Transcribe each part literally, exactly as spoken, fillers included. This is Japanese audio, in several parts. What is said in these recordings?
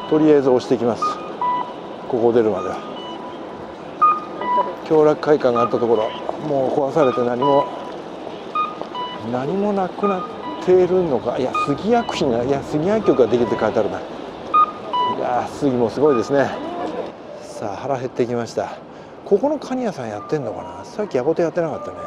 とりあえず押していきます。ここを出るまでは享楽会館があったところ、もう壊されて何も何もなくなっているのか。いや、杉薬品が、いや、杉薬局ができるって書いてあるな。いや、杉もすごいですね。さあ、腹減ってきました。ここのカニ屋さんやってんのかな。さっきやことやってなかったね。はい、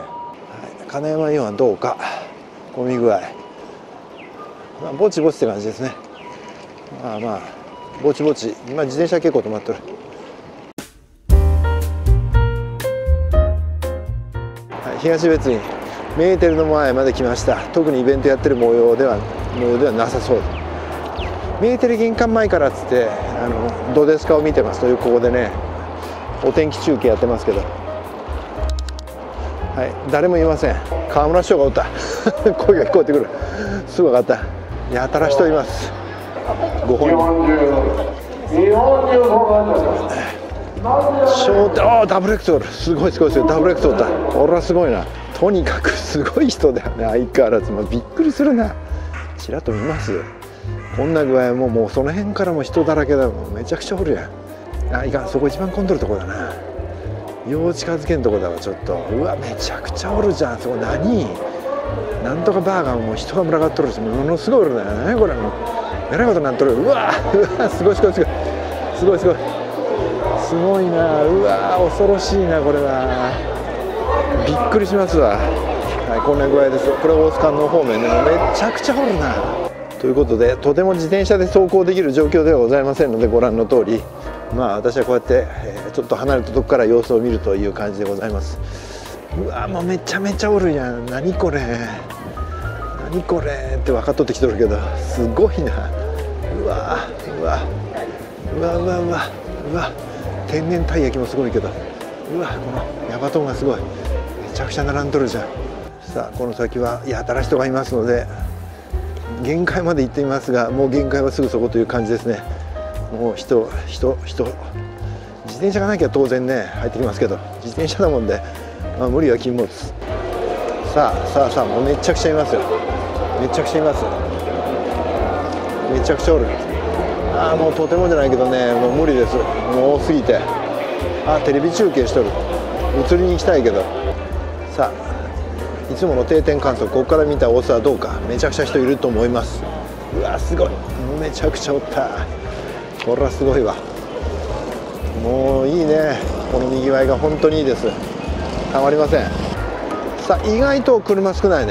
金山イオンはどうか、混み具合、まあ、ぼちぼちって感じですね。まあまあぼちぼち、今自転車結構止まってる。はい、東別院メーテルの前まで来ました。特にイベントやってる模様では模様ではなさそう。メーテル玄関前からっつってあのどうですかを見てますという、ここでねお天気中継やってますけど、はい、誰もいません。河村市長がおった声が聞こえてくる。すぐ分かった。やたら人います。ご本人商店、ああダブルエクソール、すごいすごいすごい、ダブルエクソールだ。これはすごいな。とにかくすごい人だよね、相変わらず。まあ、びっくりするな。ちらっと見ます。こんな具合もう、もうその辺からも人だらけだもん。めちゃくちゃおるやん。あ、いかん、そこ一番混んどるとこだな。よう近づけんとこだわ、ちょっと。うわ、めちゃくちゃおるじゃん。そこ何なんとかバーガーも人が群がっとるし、ものすごいおるね。何これ、もうえらいことになっとる。うわうわ、すごいすごいすごいすごいすごいすごいな。うわ恐ろしいな、これは。びっくりしますわ。はい、こんな具合です。これ大須観音方面でもめちゃくちゃおるな。ということで、とても自転車で走行できる状況ではございませんので、ご覧の通り、まあ私はこうやって、えー、ちょっと離れたとこから様子を見るという感じでございます。うわもうめちゃめちゃおるやん。何これ何これって分かっとってきとるけど、すごいな。うわうわうわうわうわうわ、天然たい焼きもすごいけど、うわこのヤバトンがすごい。めちゃくちゃ並んどるじゃん。さあこの先はやたら人がいますので限界まで行ってみますが、もう限界はすぐそこという感じですね。もう人人人自転車がなきゃ当然ね入ってきますけど、自転車だもんで、まあ、無理は禁物。さあさあさあ、もうめちゃくちゃいますよ。めちゃくちゃいます。めちゃくちゃおる。ああもうとてもじゃないけどね、もう無理です。もう多すぎて。あ、テレビ中継しとる。映りに行きたいけど。さあいつもの定点観測、ここから見た大須はどうか。めちゃくちゃ人いると思います。うわすごい、めちゃくちゃおった。これはすごいわ。もういいね、このにぎわいが本当にいいです。たまりません。さあ意外と車少ないね。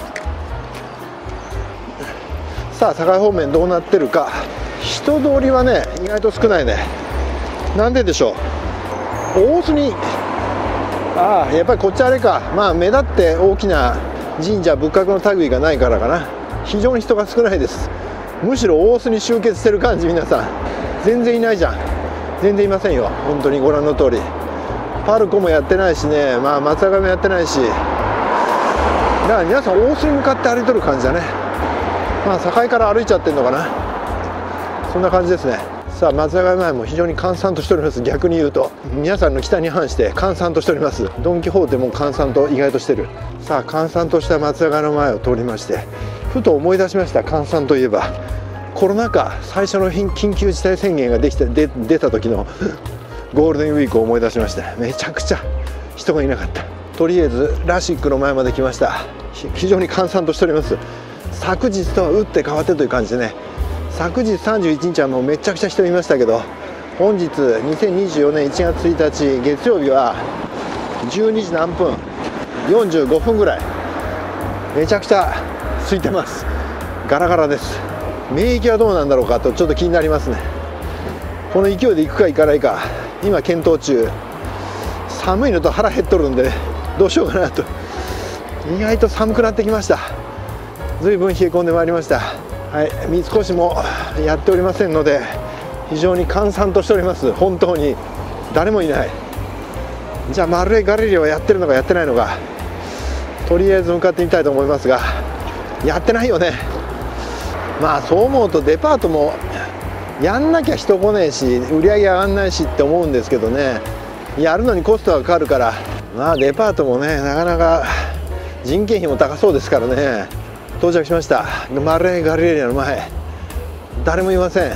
さあ境方面どうなってるか。人通りはね意外と少ないね。なんででしょう。大須に、ああやっぱりこっちあれか、まあ目立って大きな神社仏閣の類がないからかな。非常に人が少ないです。むしろ大須に集結してる感じ。皆さん全然いないじゃん。全然いませんよ、本当に。ご覧の通りパルコもやってないしね、まあ松坂もやってないし、だから皆さん大須に向かって歩いとる感じだね。まあ境から歩いちゃってるのかな、そんな感じですね。さあ松坂前も非常に閑散としております。逆に言うと皆さんの期待に反して閑散としております。ドン・キホーテも閑散と意外としてる。さあ閑散とした松坂の前を通りまして、ふと思い出しました。閑散といえばコロナ禍最初の緊急事態宣言ができてで出た時のゴールデンウィークを思い出しまして、めちゃくちゃ人がいなかった。とりあえずラシックの前まで来ました。非常に閑散としております。昨日とは打って変わってという感じでね。昨日さんじゅういちにちはもうめちゃくちゃ人いましたけど、本日にせんにじゅうよねんいちがつついたち月曜日はじゅうにじ何分よんじゅうごふんぐらい。めちゃくちゃ空いてます。ガラガラです。免疫はどうなんだろうかとちょっと気になりますね。この勢いで行くか行かないか今検討中。寒いのと腹減っとるんで、ね、どうしようかなと。意外と寒くなってきました。ずいぶん冷え込んでまいりました。はい、三越もやっておりませんので非常に閑散としております。本当に誰もいない。じゃあマルエガレリアはやってるのかやってないのか、とりあえず向かってみたいと思いますが、やってないよね。まあそう思うとデパートもやんなきゃ人来ねえし売り上げ上がんないしって思うんですけどね、やるのにコストがかかるから、まあデパートもねなかなか人件費も高そうですからね。到着しました。マルエガレリアの前誰もいません。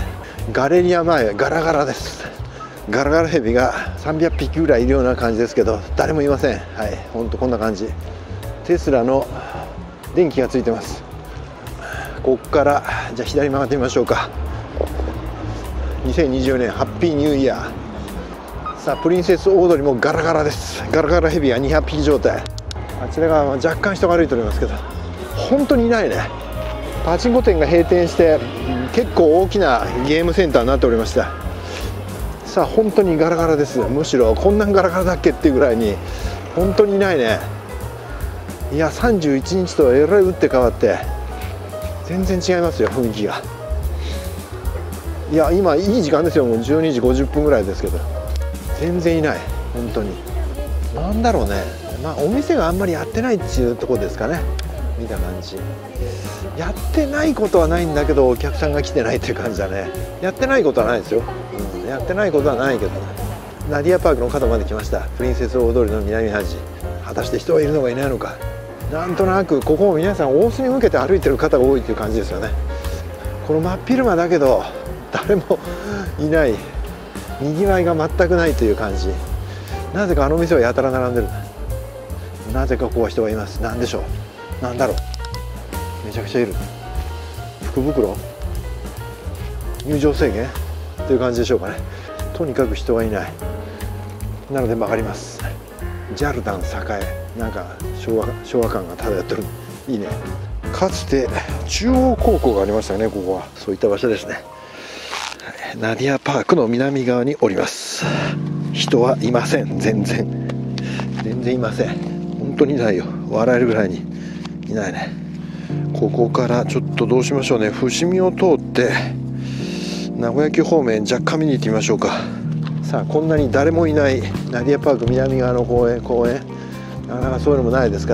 ガレリア前ガラガラです。ガラガラヘビがさんびゃくぴきぐらいいるような感じですけど、誰もいません。はい、ほんとこんな感じ。テスラの電気がついてます。ここからじゃあ左曲がってみましょうか。にせんにじゅうねんハッピーニューイヤー。さあプリンセスオードリーもガラガラです。ガラガラヘビがにひゃくぴき状態。あちらが若干人が歩いておりますけど、本当にいないね。パチンコ店が閉店して結構大きなゲームセンターになっておりました。さあ本当にガラガラです。むしろこんなガラガラだっけっていうぐらいに本当にいないね。いやさんじゅういちにちとえらい打って変わって全然違いますよ、雰囲気が。いや今いい時間ですよ。もうじゅうにじごじゅっぷんぐらいですけど全然いない。本当になんだろうね。まあお店があんまりやってないっていうところですかね。見た感じやってないことはないんだけど、お客さんが来てないっていう感じだね。やってないことはないですよ、うん、やってないことはないけどね。ナディアパークの角まで来ました。プリンセス大通りの南端。果たして人がいるのかいないのか。なんとなくここも皆さん大須に向けて歩いてる方が多いっていう感じですよね。この真っ昼間だけど誰もいない、にぎわいが全くないという感じ。なぜかあの店はやたら並んでる。なぜかここは人がいます。何でしょう、なんだろう。めちゃくちゃいる。福袋入場制限という感じでしょうかね。とにかく人がいない。なので曲がります。ジャルダン栄、なんか昭和昭和感が漂ってる。いいね。かつて中央高校がありましたね。ここはそういった場所ですね。ナディアパークの南側におります。人はいません。全然全然いません。本当にいないよ。笑えるぐらいにいないね。ここからちょっとどうしましょうね。伏見を通って名古屋駅方面若干見に行ってみましょうか。さあこんなに誰もいないナディアパーク南側の公園公園なかなかそういうのもないですから、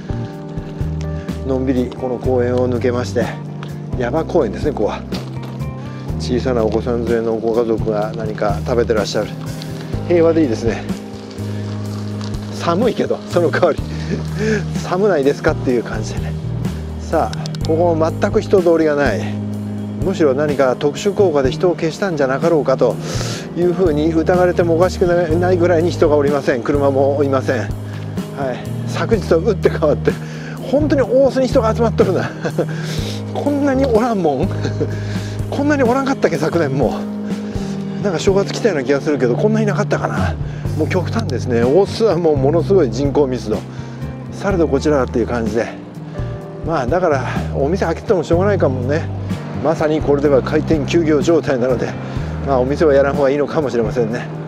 のんびりこの公園を抜けまして、山公園ですね。ここは小さなお子さん連れのご家族が何か食べてらっしゃる。平和でいいですね。寒いけどその代わり寒ないですかっていう感じでね。さあここも全く人通りがない。むしろ何か特殊効果で人を消したんじゃなかろうかというふうに疑われてもおかしくないぐらいに人がおりません。車もいません。はい、昨日と打って変わって本当に大須に人が集まっとるなこんなにおらんもんこんなにおらんかったっけ昨年も。なんか正月来たような気がするけどこんなになかったかな。もう極端ですね。大須はもうものすごい人口密度。されどこちらっていう感じで、まあだからお店開けてもしょうがないかもね。まさにこれでは開店休業状態なので、まあお店はやらん方がいいのかもしれませんね。